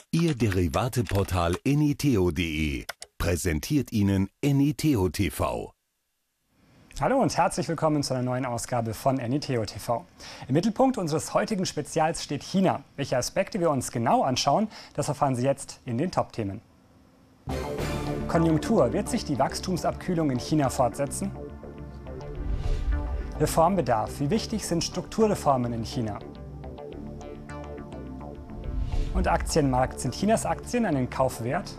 Ihr Derivateportal eniteo.de präsentiert Ihnen Eniteo TV. Hallo und herzlich willkommen zu einer neuen Ausgabe von Eniteo TV. Im Mittelpunkt unseres heutigen Spezials steht China. Welche Aspekte wir uns genau anschauen, das erfahren Sie jetzt in den Top-Themen. Konjunktur. Wird sich die Wachstumsabkühlung in China fortsetzen? Reformbedarf. Wie wichtig sind Strukturreformen in China? Und Aktienmarkt. Sind Chinas Aktien einen Kauf wert?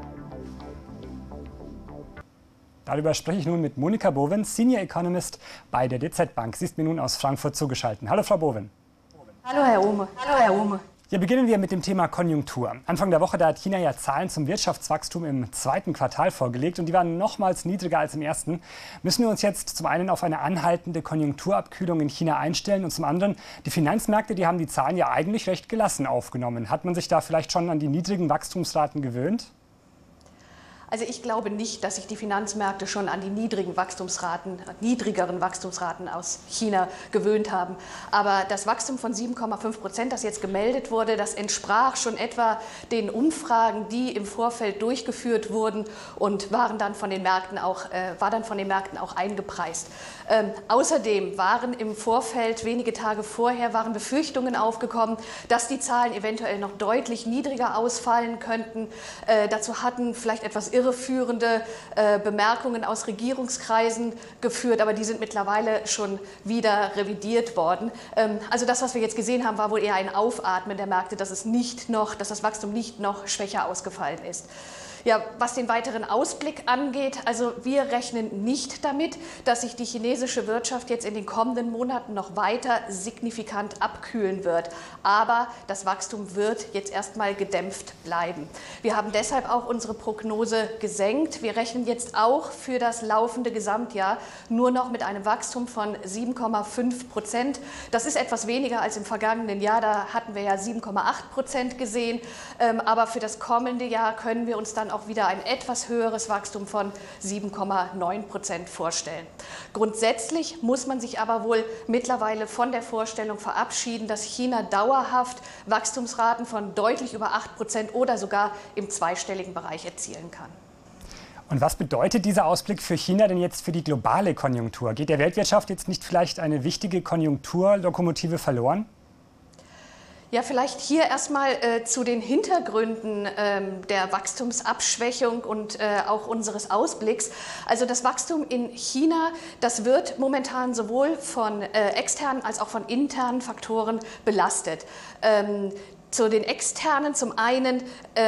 Darüber spreche ich nun mit Monika Boven, Senior Economist bei der DZ Bank. Sie ist mir nun aus Frankfurt zugeschaltet. Hallo Frau Boven. Hallo Herr Ohme. Hallo Herr Ohme. Ja, beginnen wir mit dem Thema Konjunktur. Anfang der Woche, da hat China ja Zahlen zum Wirtschaftswachstum im zweiten Quartal vorgelegt und die waren nochmals niedriger als im ersten. Müssen wir uns jetzt zum einen auf eine anhaltende Konjunkturabkühlung in China einstellen und zum anderen, die Finanzmärkte, die haben die Zahlen ja eigentlich recht gelassen aufgenommen. Hat man sich da vielleicht schon an die niedrigen Wachstumsraten gewöhnt? Also ich glaube nicht, dass sich die Finanzmärkte schon an die niedrigeren Wachstumsraten aus China gewöhnt haben. Aber das Wachstum von 7,5%, das jetzt gemeldet wurde, das entsprach schon etwa den Umfragen, die im Vorfeld durchgeführt wurden und war dann von den Märkten auch eingepreist. Außerdem waren im Vorfeld, wenige Tage vorher, waren Befürchtungen aufgekommen, dass die Zahlen eventuell noch deutlich niedriger ausfallen könnten. Dazu hatten vielleicht etwas irreführende Bemerkungen aus Regierungskreisen geführt, aber die sind mittlerweile schon wieder revidiert worden. Also das, was wir jetzt gesehen haben, war wohl eher ein Aufatmen der Märkte, dass das Wachstum nicht noch schwächer ausgefallen ist. Ja, was den weiteren Ausblick angeht, also wir rechnen nicht damit, dass sich die chinesische Wirtschaft jetzt in den kommenden Monaten noch weiter signifikant abkühlen wird. Aber das Wachstum wird jetzt erstmal gedämpft bleiben. Wir haben deshalb auch unsere Prognose gesenkt. Wir rechnen jetzt auch für das laufende Gesamtjahr nur noch mit einem Wachstum von 7,5%. Das ist etwas weniger als im vergangenen Jahr. Da hatten wir ja 7,8% gesehen. Aber für das kommende Jahr können wir uns dann auch wieder ein etwas höheres Wachstum von 7,9% vorstellen. Grundsätzlich muss man sich aber wohl mittlerweile von der Vorstellung verabschieden, dass China dauerhaft Wachstumsraten von deutlich über 8% oder sogar im zweistelligen Bereich erzielen kann. Und was bedeutet dieser Ausblick für China denn jetzt für die globale Konjunktur? Geht der Weltwirtschaft jetzt nicht vielleicht eine wichtige Konjunkturlokomotive verloren? Ja, vielleicht hier erstmal zu den Hintergründen der Wachstumsabschwächung und auch unseres Ausblicks. Also das Wachstum in China, das wird momentan sowohl von externen als auch von internen Faktoren belastet. Zu den externen zum einen,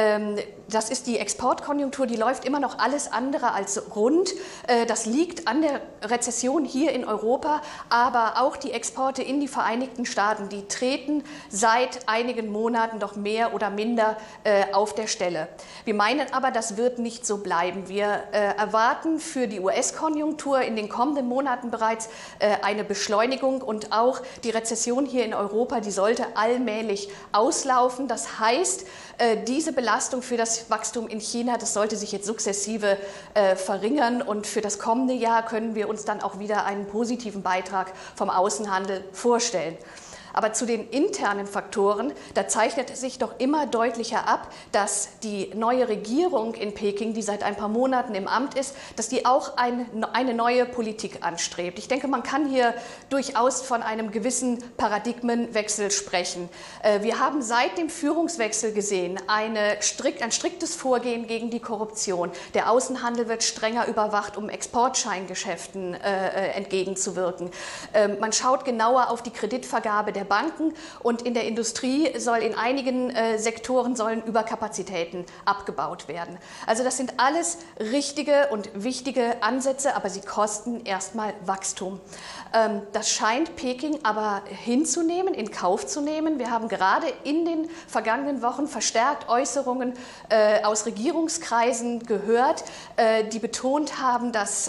das ist die Exportkonjunktur, die läuft immer noch alles andere als rund. Das liegt an der Rezession hier in Europa, aber auch die Exporte in die Vereinigten Staaten, die treten seit einigen Monaten doch mehr oder minder auf der Stelle. Wir meinen aber, das wird nicht so bleiben. Wir erwarten für die US-Konjunktur in den kommenden Monaten bereits eine Beschleunigung und auch die Rezession hier in Europa, die sollte allmählich auslaufen. Das heißt, diese Belastung für das Wachstum in China, das sollte sich jetzt sukzessive verringern und für das kommende Jahr können wir uns dann auch wieder einen positiven Beitrag vom Außenhandel vorstellen. Aber zu den internen Faktoren, da zeichnet es sich doch immer deutlicher ab, dass die neue Regierung in Peking, die seit ein paar Monaten im Amt ist, dass die auch eine neue Politik anstrebt. Ich denke, man kann hier durchaus von einem gewissen Paradigmenwechsel sprechen. Wir haben seit dem Führungswechsel gesehen ein striktes Vorgehen gegen die Korruption. Der Außenhandel wird strenger überwacht, um Exportscheingeschäften entgegenzuwirken. Man schaut genauer auf die Kreditvergabe der Banken und in der Industrie soll in einigen Sektoren sollen Überkapazitäten abgebaut werden. Also das sind alles richtige und wichtige Ansätze, aber sie kosten erstmal Wachstum. Das scheint Peking aber hinzunehmen, in Kauf zu nehmen. Wir haben gerade in den vergangenen Wochen verstärkt Äußerungen aus Regierungskreisen gehört, die betont haben, dass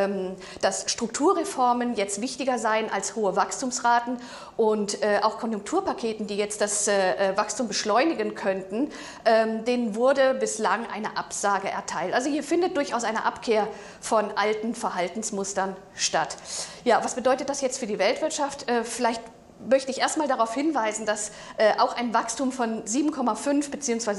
Strukturreformen jetzt wichtiger seien als hohe Wachstumsraten und auch Konjunkturpaketen, die jetzt das Wachstum beschleunigen könnten, denen wurde bislang eine Absage erteilt. Also hier findet durchaus eine Abkehr von alten Verhaltensmustern statt. Ja, was bedeutet das jetzt für die Weltwirtschaft? Vielleicht möchte ich erstmal darauf hinweisen, dass auch ein Wachstum von 7,5 bzw.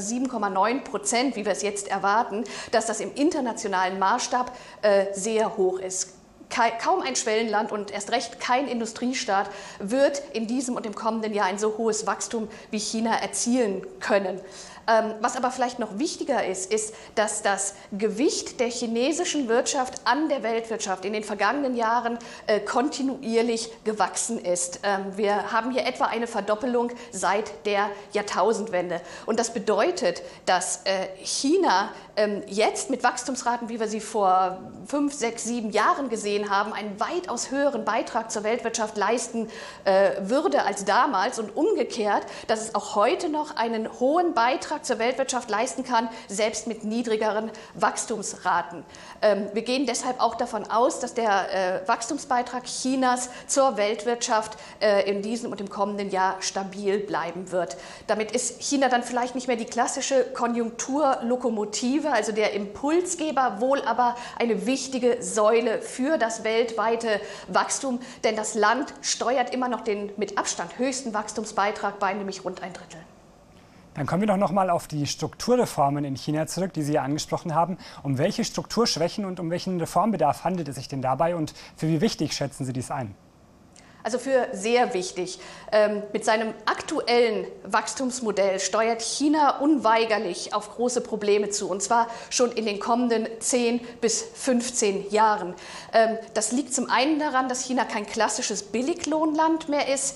7,9%, wie wir es jetzt erwarten, dass das im internationalen Maßstab sehr hoch ist. Kaum ein Schwellenland und erst recht kein Industriestaat wird in diesem und im kommenden Jahr ein so hohes Wachstum wie China erzielen können. Was aber vielleicht noch wichtiger ist, ist, dass das Gewicht der chinesischen Wirtschaft an der Weltwirtschaft in den vergangenen Jahren kontinuierlich gewachsen ist. Wir haben hier etwa eine Verdoppelung seit der Jahrtausendwende. Und das bedeutet, dass China jetzt mit Wachstumsraten, wie wir sie vor 5, 6, 7 Jahren gesehen haben, einen weitaus höheren Beitrag zur Weltwirtschaft leisten würde als damals und umgekehrt, dass es auch heute noch einen hohen Beitrag zur Weltwirtschaft leisten kann, selbst mit niedrigeren Wachstumsraten. Wir gehen deshalb auch davon aus, dass der Wachstumsbeitrag Chinas zur Weltwirtschaft in diesem und im kommenden Jahr stabil bleiben wird. Damit ist China dann vielleicht nicht mehr die klassische Konjunkturlokomotive, also der Impulsgeber, wohl aber eine wichtige Säule für das weltweite Wachstum, denn das Land steuert immer noch den mit Abstand höchsten Wachstumsbeitrag bei, nämlich rund ein Drittel. Dann kommen wir doch noch mal auf die Strukturreformen in China zurück, die Sie ja angesprochen haben. Um welche Strukturschwächen und um welchen Reformbedarf handelt es sich denn dabei und für wie wichtig schätzen Sie dies ein? Also für sehr wichtig. Mit seinem aktuellen Wachstumsmodell steuert China unweigerlich auf große Probleme zu, und zwar schon in den kommenden 10 bis 15 Jahren. Das liegt zum einen daran, dass China kein klassisches Billiglohnland mehr ist.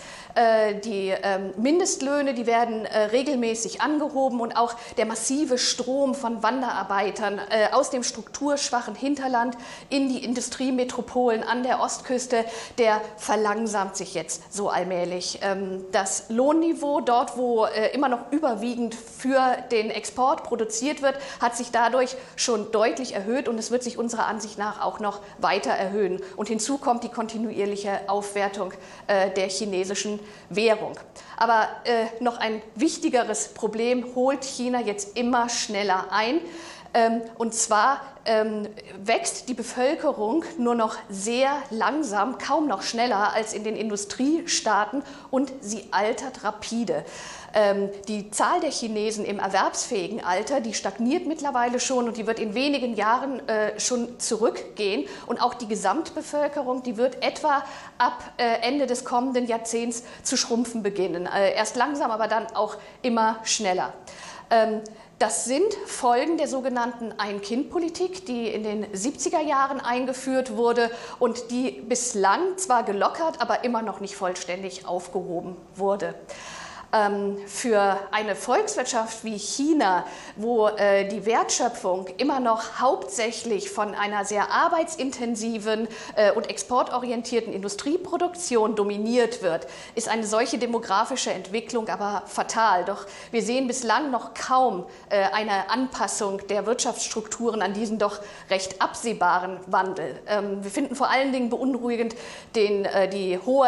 Die Mindestlöhne, die werden regelmäßig angehoben und auch der massive Strom von Wanderarbeitern aus dem strukturschwachen Hinterland in die Industriemetropolen an der Ostküste, der verlangsamt sich jetzt so allmählich. Das Lohnniveau dort, wo immer noch überwiegend für den Export produziert wird, hat sich dadurch schon deutlich erhöht und es wird sich unserer Ansicht nach auch noch weiter erhöhen. Und hinzu kommt die kontinuierliche Aufwertung der chinesischen Währung. Aber noch ein wichtigeres Problem holt China jetzt immer schneller ein. Und zwar wächst die Bevölkerung nur noch sehr langsam, kaum noch schneller als in den Industriestaaten, und sie altert rapide. Die Zahl der Chinesen im erwerbsfähigen Alter, die stagniert mittlerweile schon und die wird in wenigen Jahren schon zurückgehen. Und auch die Gesamtbevölkerung, die wird etwa ab Ende des kommenden Jahrzehnts zu schrumpfen beginnen. Erst langsam, aber dann auch immer schneller. Das sind Folgen der sogenannten Ein-Kind-Politik, die in den 70er Jahren eingeführt wurde und die bislang zwar gelockert, aber immer noch nicht vollständig aufgehoben wurde. Für eine Volkswirtschaft wie China, wo die Wertschöpfung immer noch hauptsächlich von einer sehr arbeitsintensiven und exportorientierten Industrieproduktion dominiert wird, ist eine solche demografische Entwicklung aber fatal. Doch wir sehen bislang noch kaum eine Anpassung der Wirtschaftsstrukturen an diesen doch recht absehbaren Wandel. Wir finden vor allen Dingen beunruhigend die hohe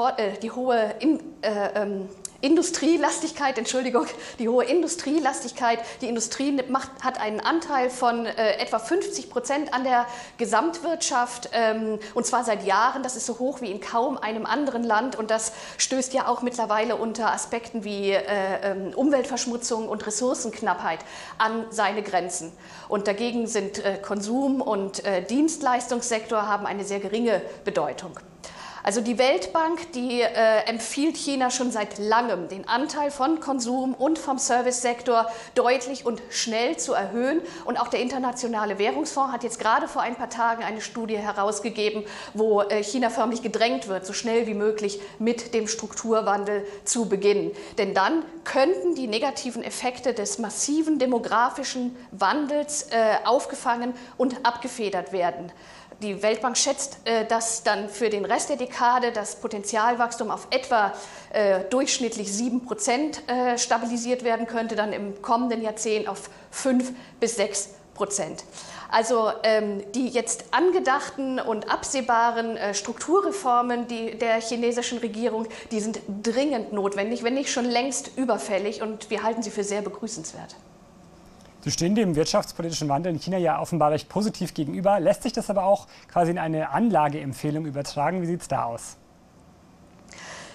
Industrielastigkeit. Die hohe Industrielastigkeit. Die Industrie hat einen Anteil von etwa 50% an der Gesamtwirtschaft, und zwar seit Jahren. Das ist so hoch wie in kaum einem anderen Land und das stößt ja auch mittlerweile unter Aspekten wie Umweltverschmutzung und Ressourcenknappheit an seine Grenzen. Und dagegen sind Konsum- und Dienstleistungssektor haben eine sehr geringe Bedeutung. Also die Weltbank, die empfiehlt China schon seit langem, den Anteil von Konsum und vom Servicesektor deutlich und schnell zu erhöhen. Und auch der Internationale Währungsfonds hat jetzt gerade vor ein paar Tagen eine Studie herausgegeben, wo China förmlich gedrängt wird, so schnell wie möglich mit dem Strukturwandel zu beginnen. Denn dann könnten die negativen Effekte des massiven demografischen Wandels aufgefangen und abgefedert werden. Die Weltbank schätzt, dass dann für den Rest der Dekade das Potenzialwachstum auf etwa durchschnittlich 7% stabilisiert werden könnte, dann im kommenden Jahrzehnt auf 5 bis 6%. Also die jetzt angedachten und absehbaren Strukturreformen der chinesischen Regierung, die sind dringend notwendig, wenn nicht schon längst überfällig, und wir halten sie für sehr begrüßenswert. Sie stehen dem wirtschaftspolitischen Wandel in China ja offenbar recht positiv gegenüber. Lässt sich das aber auch quasi in eine Anlageempfehlung übertragen? Wie sieht es da aus?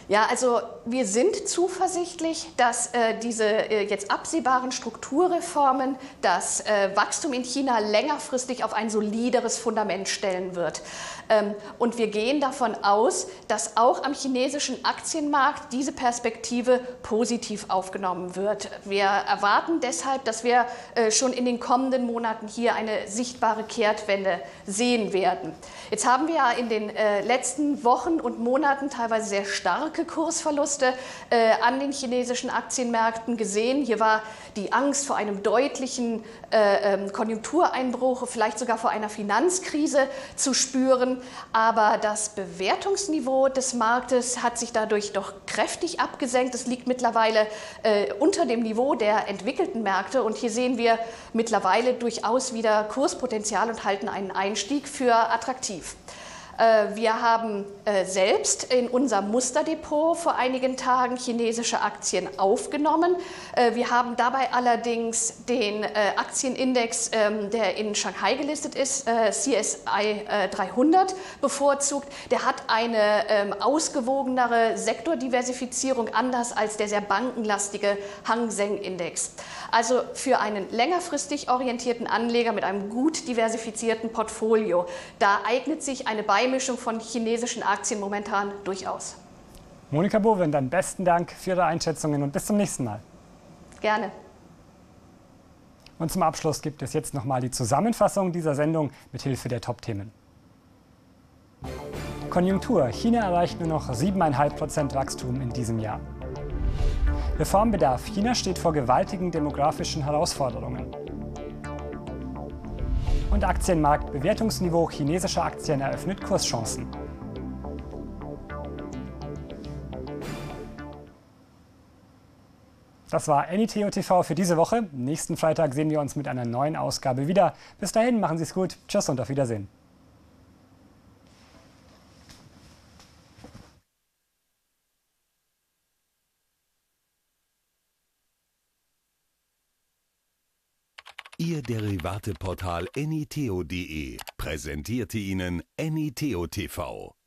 Ja, also wir sind zuversichtlich, dass diese jetzt absehbaren Strukturreformen das Wachstum in China längerfristig auf ein solideres Fundament stellen wird. Und wir gehen davon aus, dass auch am chinesischen Aktienmarkt diese Perspektive positiv aufgenommen wird. Wir erwarten deshalb, dass wir schon in den kommenden Monaten hier eine sichtbare Kehrtwende sehen werden. Jetzt haben wir ja in den letzten Wochen und Monaten teilweise sehr starke Kursverluste an den chinesischen Aktienmärkten gesehen. Hier war die Angst vor einem deutlichen Konjunktureinbruch, vielleicht sogar vor einer Finanzkrise zu spüren. Aber das Bewertungsniveau des Marktes hat sich dadurch doch kräftig abgesenkt. Es liegt mittlerweile unter dem Niveau der entwickelten Märkte. Und hier sehen wir mittlerweile durchaus wieder Kurspotenzial und halten einen Einstieg für attraktiv. Wir haben selbst in unserem Musterdepot vor einigen Tagen chinesische Aktien aufgenommen. Wir haben dabei allerdings den Aktienindex, der in Shanghai gelistet ist, CSI 300, bevorzugt. Der hat eine ausgewogenere Sektordiversifizierung, anders als der sehr bankenlastige Hang Seng Index. Also für einen längerfristig orientierten Anleger mit einem gut diversifizierten Portfolio, da eignet sich eine Beimischung von chinesischen Aktien momentan durchaus. Monika Bowen, dann besten Dank für Ihre Einschätzungen und bis zum nächsten Mal. Gerne. Und zum Abschluss gibt es jetzt nochmal die Zusammenfassung dieser Sendung mit Hilfe der Top-Themen. Konjunktur. China erreicht nur noch 7,5% Wachstum in diesem Jahr. Reformbedarf. China steht vor gewaltigen demografischen Herausforderungen. Und Aktienmarkt. Bewertungsniveau chinesischer Aktien eröffnet Kurschancen. Das war NITO TV für diese Woche. Nächsten Freitag sehen wir uns mit einer neuen Ausgabe wieder. Bis dahin, machen Sie es gut. Tschüss und auf Wiedersehen. Ihr Derivateportal NITO.de präsentierte Ihnen NITO TV.